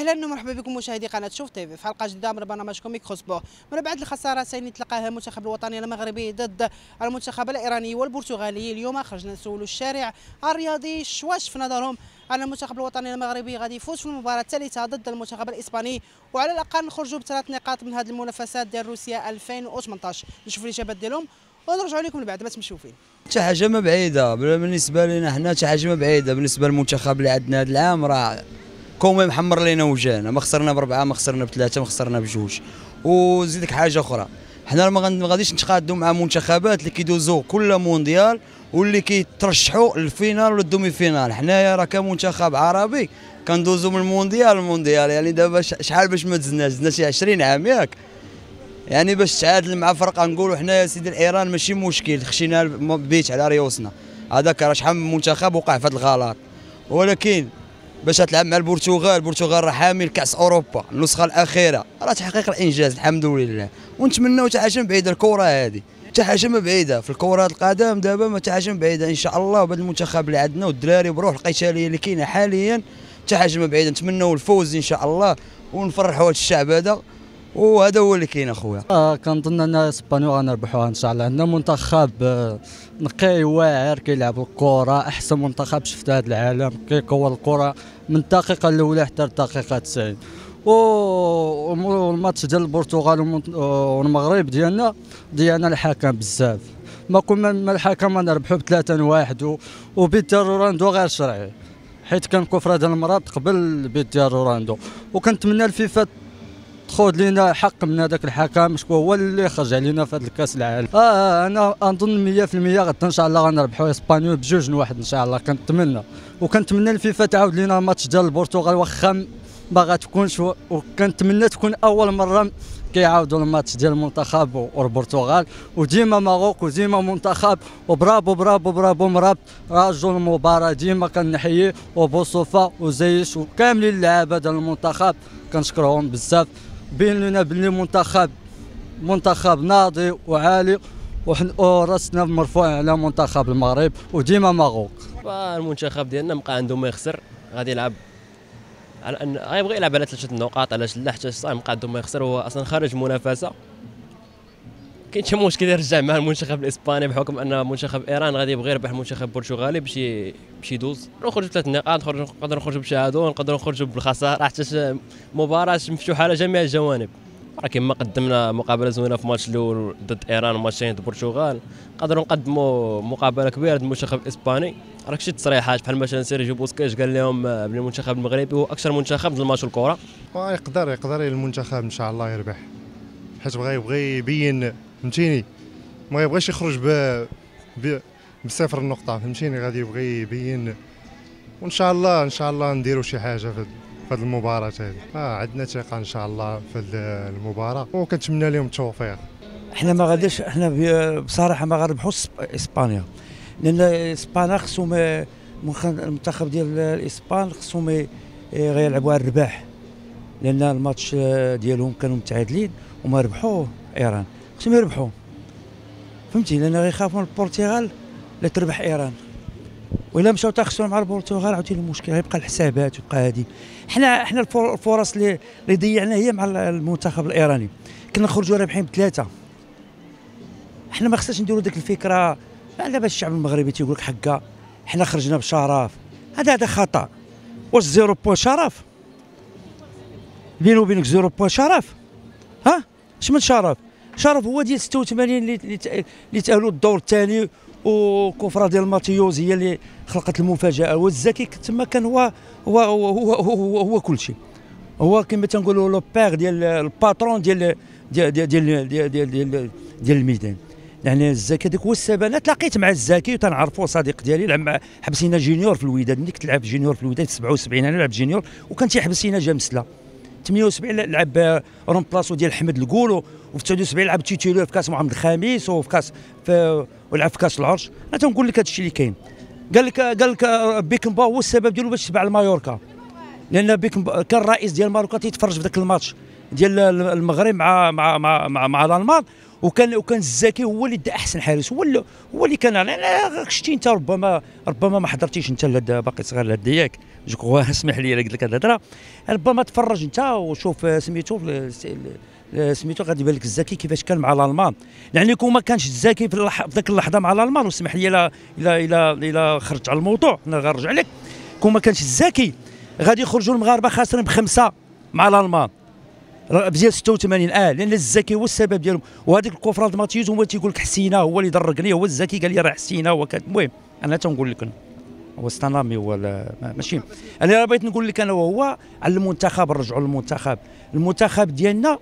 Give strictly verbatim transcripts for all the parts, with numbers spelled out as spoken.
اهلا ومرحبا بكم مشاهدي قناه شوف تيفي في حلقه جديده من برنامجكم ميكرو سبور. من بعد الخسارتين اللي تلقاها المنتخب الوطني المغربي ضد المنتخب الايراني والبرتغالي، اليوم خرجنا نسولوا الشارع الرياضي واش في نظرهم ان المنتخب الوطني المغربي غادي يفوز في المباراه الثالثه ضد المنتخب الاسباني، وعلى الاقل نخرجوا بثلاث نقاط من هذه المنافسات ديال روسيا ألفين وثمانطاش. نشوفوا الاجابات ديالهم ونرجعوا لكم من بعد ما تمشيو فين. حتى حاجه ما بعيده بالنسبه لنا حنا، حتى حاجه ما بعيده بالنسبه للمنتخب اللي عندنا هذا العام. راه كومي محمر لينا وجهنا، ما خسرنا بربعه، ما خسرنا بثلاثه، ما خسرنا بجوج. وزيدك حاجه اخرى، حنا ما غاديش نتقادوا مع منتخبات اللي كيدوزوا كل مونديال واللي كيترشحوا للفينال والدومي فينال. حنايا راه كمنتخب عربي كندوزوا من المونديال للمونديال، يعني دابا شحال باش ما دزناش، دزنا شي عشرين عام ياك، يعني باش تعادل مع فرقه نقولوا حنايا سيدي الايران ماشي مشكل، خشينا بيت على ريوسنا. هذاك راه شحال من منتخب وقع في هذا الغلط، ولكن باش تلعب مع البرتغال، البرتغال راه حامل كاس اوروبا النسخه الاخيره، راه تحقيق الانجاز الحمد لله، ونتمناو حتى حاجه بعيده. الكره هذه حتى حاجه ما بعيده في الكره القدم دابا، ما حتى حاجه بعيده ان شاء الله. وبهذا المنتخب اللي عندنا والدراري بروح القتاليه اللي كاينه حاليا حتى حاجه ما بعيده، نتمناو الفوز ان شاء الله ونفرحوا هذا الشعب هذا، وهذا هو اللي كاين اخويا. آه كنظن ان اسبانيا غنربحوها ان شاء الله. عندنا منتخب آه نقي واعر كيلعب الكره، احسن منتخب شفت هذا العالم، كيقوى الكره من الدقيقه الاولى حتى الدقيقه تسعين. والماتش ديال البرتغال والمغرب ديالنا ديالنا الحكم بزاف، ما كنا ما الحكم نربحوا بثلاثة واحد، وبيت ديال روراندو غير شرعي، حيت كان كفر هذا المرض قبل البيت ديال روراندو. وكنتمنى الفيفا تاخذ لينا حق من هذاك الحكم، شكون هو اللي خرج علينا في هذا الكاس العالم. اه انا اظن مية في المية غدا ان شاء الله غنربحوا اسبانيول بجوج واحد ان شاء الله، كنتمنى. وكنتمنى الفيفا تعاود لينا الماتش ديال البرتغال، واخا ما غتكونش، وكنتمنى تكون اول مره كيعاودوا الماتش ديال المنتخب والبرتغال، وديما ماروك وديما منتخب، وبرافو برافو برافو مراب رجل المباراه ديما كنحييه، وبوصوفا وزيش وكاملين اللعابه ديال المنتخب كنشكرهم بزاف. بين لنا بلي منتخب منتخب ناضي وعالي، وراسنا مرفوع على منتخب المغرب وديما ماروك. المنتخب ديالنا بقى عنده ما يخسر، غادي يلعب على ان غيبغي يلعب على ثلاثه النقاط، علاش لا حتى الصايم بقى عنده ما يخسر، هو اصلا خارج المنافسه. كاين شي مشكل يرجع مع المنتخب الاسباني بحكم ان منتخب ايران غادي يبغي يربح المنتخب البرتغالي باش باش يدوز. نخرجوا بثلاث نقاط، نقدروا نخرجوا بشهاده، نقدروا نخرجوا بالخساره، حتى مباراه مفتوحه على جميع الجوانب. راه كما قدمنا مقابله زوينه في الماتش الاول ضد ايران وماتشين ضد البرتغال، نقدروا نقدموا مقابله كبيره ضد المنتخب الاسباني. راك شي تصريحات بحال مثلا سيرجيو بوسكيتش قال لهم بلي المنتخب المغربي هو اكثر منتخب ضد الماتش الكره. يقدر يقدر المنتخب ان شاء الله يربح، حيت بغى يبغي يبين، فهمتيني، ما يبغيش يخرج ب ب بصفر النقطه، فهمتيني، غادي يبغي يبين، وان شاء الله ان شاء الله نديروا شي حاجه في في هذه المباراه هذه. اه عندنا ثقه ان شاء الله في المباراه، وكنتمنى لهم التوفيق. احنا ما غاديش، احنا بصراحه ما غنربحوش اسبانيا، لان اسبانيا خصهم المنتخب ديال الاسبان خصهم غيلعبوا على الرباح، لان الماتش ديالهم كانوا متعادلين وما ربحوا ايران، خصهم يربحوا، فهمتي، لان غيخافوا من البرتغال لا تربح ايران، وإلا مشاو تاخسروا مع البرتغال عاوتاني المشكل غيبقى الحسابات ويبقى هادي. حنا حنا الفرص اللي اللي ضيعنا هي مع المنتخب الايراني، كنا نخرجوا رابحين بثلاثه. حنا ما خصناش نديروا ديك الفكره، على باش الشعب المغربي تيقول لك حكا حنا خرجنا بشرف، هذا هذا خطا. واش زيرو بوان شرف؟ بيني وبينك زيرو بوان شرف؟ ها؟ اش من شرف؟ شرف هو ديال ستة وثمانين اللي اللي تاهلوا الدور الثاني، وكفره ديال ماتيوز هي اللي خلقت المفاجاه، والزكي تما كان هو هو هو هو, هو, هو كل شيء، هو كما تنقولوا لو بيغ ديال الباترون ديال ديال ديال ديال ديال, ديال, ديال, ديال الميدان. يعني الزكي هذاك هو السبب. انا تلاقيت مع الزكي وتنعرفو، صديق ديالي، لعب حبسينا جونيور في الوداد، ملي كنت لعب جونيور في الوداد في سبعة وسبعين انا لعبت جونيور، وكان تيحبسينا جا مسله. ثمانية وسبعين لعب رومبلاسو ديال حمد الكول، وفي تسعة وسبعين لعب تيتولور في كاس محمد الخامس، وفي كاس في ولعب في كاس العرش. انا تنقول لك هذا الشيء اللي كاين. قال لك قال لك بيكنبا هو السبب ديالو باش تبع المايوركا، لان بيكنبا كان الرئيس ديال مايوركا تيتفرج في ذاك الماتش، ديال المغرب مع مع مع مع, مع الالمان، وكان وكان الزكي هو اللي دا احسن حارس، هو اللي هو اللي كان. انا شتي انت ربما ربما ما حضرتيش انت لهاد باقي صغير لهاد دياك، جو اسمح لي قلت لك هاد الهضره، ربما تفرج انت وشوف سميتو سميتو غادي يبان لك الزكي كيفاش كان مع الالمان. يعني كون ما كانش الزكي في ذاك اللحظه مع الالمان، واسمح لي الا الا الا الا خرجت على الموضوع انا غنرجع لك، كون ما كانش الزكي غادي يخرجوا المغاربه خاسرين بخمسه مع الالمان ديال ستة وثمانين. اه لان الزكي هو السبب ديالهم، وهذيك الكفرات ماتيوز هو تيقول لك حسينه هو اللي درقني، هو الزكي قال لي راه حسينه هو كان. المهم انا تنقول لك هو ستانامي هو ماشي انا بغيت نقول لك انا وهو على المنتخب. نرجعوا للمنتخب، المنتخب ديالنا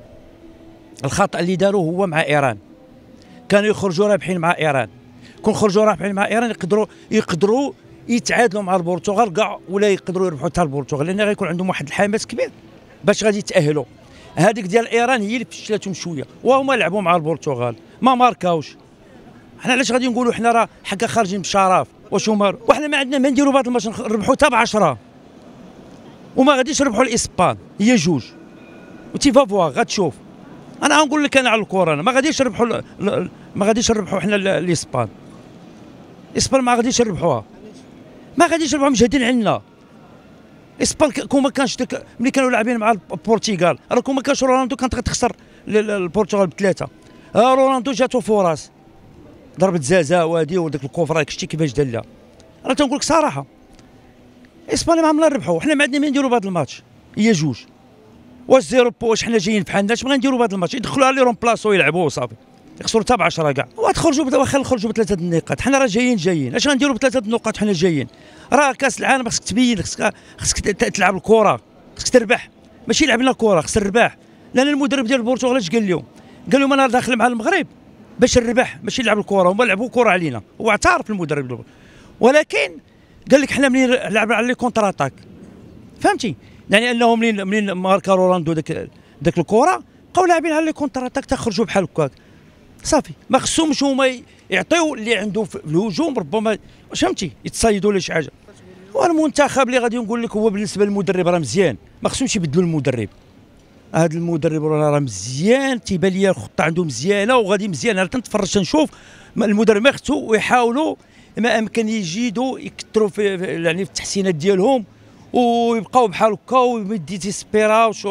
الخطا اللي داروا هو مع ايران، كانوا يخرجوا رابحين مع ايران، كون خرجوا رابحين مع ايران يقدروا يقدروا يتعادلوا مع البرتغال كاع، ولا يقدروا يربحوا حتى البرتغال، لان غيكون عندهم واحد الحماس كبير باش غادي يتاهلوا. هذيك ديال ايران هي اللي فشلتهم شويه، وهما لعبوا مع البرتغال ما ماركاوش. حنا علاش غادي نقولوا حنا راه حكا خارجين بشرف؟ واش هما وحنا ما عندنا ما نديروا بهذا الماتش نربحوا حتى بعشرة، وما غاديش نربحوا الاسبان هي جوج، وتي فافوا غتشوف. انا غنقول لك انا على الكره، انا ما غاديش نربحوا ما غاديش نربحوا حنا الاسبان. الاسبان ما غاديش نربحوها، ما غاديش نربحوا مجهدين عندنا. اسبان كون ما كانش ملي كانوا لاعبين مع البرتغال، راه كون ما كانش رونالدو كانت غتخسر البرتغال بثلاثه. ها رونالدو جاتو فرص، ضربت زازا وهادي وداك الكوفر شتي كيفاش دار لها. انا تنقول لك صراحه اسبانيا ما عمرنا نربحوا، حنا ما عندنا ما نديروا بهذا الماتش هي جوج. واش زيرو واش حنا جايين بحالنا اش بغا نديروا بهذا الماتش؟ يدخلوا على لي رومبلاسو يلعبوا وصافي، يخسروا حتى بعشرة كاع، وتخرجوا واخا نخرجوا بثلاثه النقاط. حنا راه جايين جايين اش غنديروا بثلاثه النقاط؟ حنا جايين راه كاس العالم، خصك تبين، خصك خصك تلعب الكره، خصك تربح، ماشي لعب لنا كره خصك نربح. لان المدرب ديال البرتغال اش قال لهم؟ قال لهم انا داخل مع المغرب باش نربح ماشي نلعب الكره، هما لعبوا كره علينا، هو اعترف المدرب، ولكن قال لك حنا منين لعبنا على لي كونتر اتاك، فهمتي؟ يعني انهم منين منين ماركا رونالدو داك داك الكره بقاو لاعبين على لي كونتر اتاك تخرجوا بحال هكاك صافي. ما خصهمش هما يعطيو اللي عنده في الهجوم، ربما فهمتي يتصيدوا ولا شي حاجه. والمنتخب اللي غادي نقول لك هو بالنسبه للمدرب راه مزيان، ما خصهمش يبدلوا المدرب. هذا المدرب راه مزيان، تيبان لي الخطه عنده مزيانه وغادي مزيان. انا تنتفرج تنشوف المدرب ما خصو ويحاولوا ما امكن يجيدوا يكثروا في يعني في التحسينات ديالهم ويبقاو بحال هكا وما يديسبيراوش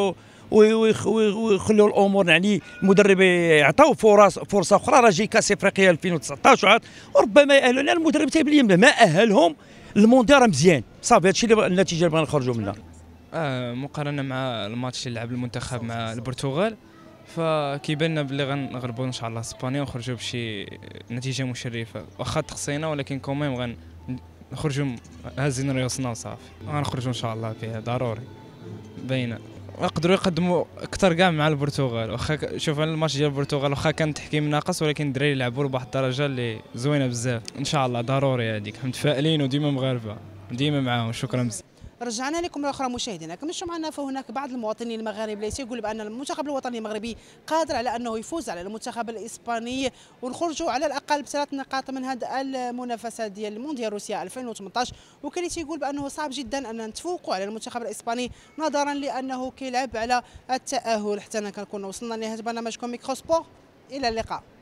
ويخليوا الامور. يعني المدرب يعطاو فرص فرصه اخرى، راه جاي كاس افريقيا ألفين وتسعطاش وعاد وربما يأهلوا، لان المدرب تيبان لي ما اهلهم المونديال راه مزيان صافي. هادشي اللي النتيجه اللي بغينا نخرجوا منها. آه مقارنه مع الماتش اللي لعب المنتخب مع البرتغال، فكيبان لنا بلي غنغلبوا ان شاء الله اسبانيا ونخرجوا بشي نتيجه مشرفه، واخا تخسينا ولكن كوميم غنخرجوا هازين ريوسنا وصافي. غنخرجوا ان شاء الله فيها ضروري باينه. يقدروا يقدموا اكثر كاع مع البرتغال، واخا شوف الماتش ديال البرتغال واخا كان التحكيم ناقص، ولكن الدراري لعبوا بواحد الدرجه اللي زوينه بزاف. ان شاء الله ضروري هذيك، متفائلين وديما مغاربه ديما معاهم. شكرا بزاف. رجعنا لكم مرة أخرى مشاهدينا. كما تشوفوا معنا فهناك بعض المواطنين المغاربة ليس يقول بأن المنتخب الوطني المغربي قادر على أنه يفوز على المنتخب الإسباني ونخرجوا على الأقل بثلاث نقاط من هذه المنافسة ديال المونديال روسيا ألفين وثمنطاش، وكان ليس يقول بأنه صعب جدا أن نتفوقوا على المنتخب الإسباني نظرا لأنه كيلعب على التأهل. حتى أنا كنكون وصلنا لنهاية برنامجكم ميكرو سبور، إلى اللقاء.